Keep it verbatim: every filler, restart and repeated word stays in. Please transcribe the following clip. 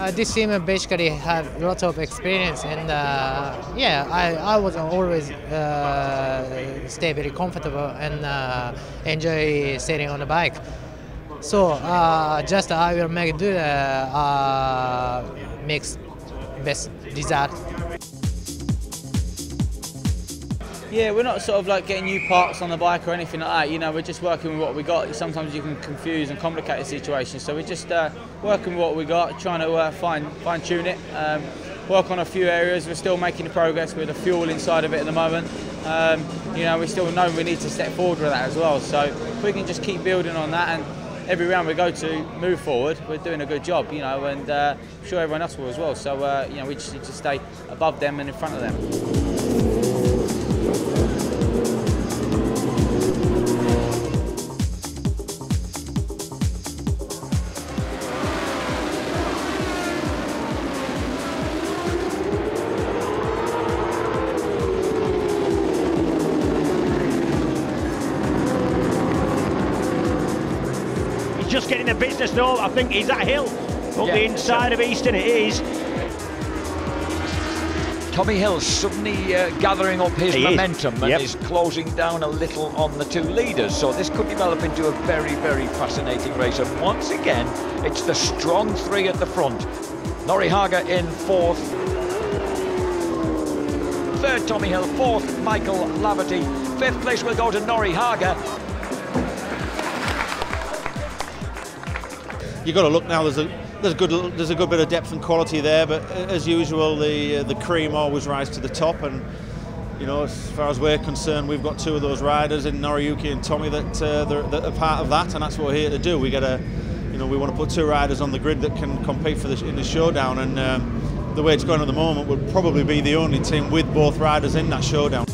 uh, this team basically had lots of experience, and uh, yeah, I, I was always uh, stay very comfortable and uh, enjoy sitting on the bike. So uh, just I will make do uh, uh, makes best result. Yeah, we're not sort of like getting new parts on the bike or anything like that. You know, we're just working with what we got. Sometimes you can confuse and complicate the situation. So we're just uh, working with what we got, trying to uh, fine fine tune it, um, work on a few areas. We're still making progress with the fuel inside of it at the moment. Um, you know, we still know we need to step forward with that as well. So if we can just keep building on that, and every round we go to move forward, we're doing a good job. You know, and uh, I'm sure everyone else will as well. So uh, you know, we just need to stay above them and in front of them. Just getting the business though. I think he's that hill up yeah, the inside of Easton. It is. Tommy Hill suddenly uh, gathering up his he momentum is. and Yep. is closing down a little on the two leaders. So this could develop into a very, very fascinating race. And once again, it's the strong three at the front. Norrie Haga in fourth. Third, Tommy Hill. Fourth, Michael Laverty. Fifth place will go to Norrie Haga. You've got to look now. There's a there's a good there's a good bit of depth and quality there, but as usual, the the cream always rise to the top. And you know, as far as we're concerned, we've got two of those riders in Noriyuki and Tommy that, uh, that are part of that, and that's what we're here to do. We got to, you know, we want to put two riders on the grid that can compete for the in the showdown. And um, the way it's going at the moment, we'll probably be the only team with both riders in that showdown.